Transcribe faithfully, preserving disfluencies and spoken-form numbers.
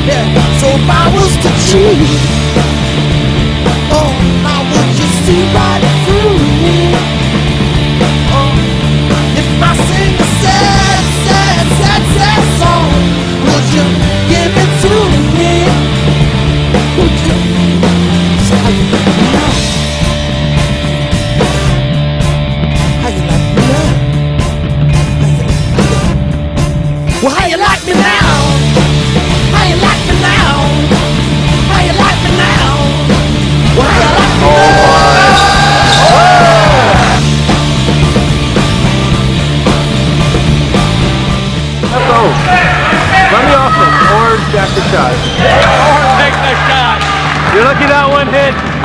Yeah. So if I was to choose, oh, now would you see right through me? Oh, if I sing a sad, sad, sad, sad song, would you give it to me? Would you? So how you like me now? How you like me now? Well, how you like me now? How you like me now? How you like me now? Well, how you like me now? Let's go. Run the offense or jack the shot. Or take the shot. You're lucky that one hit.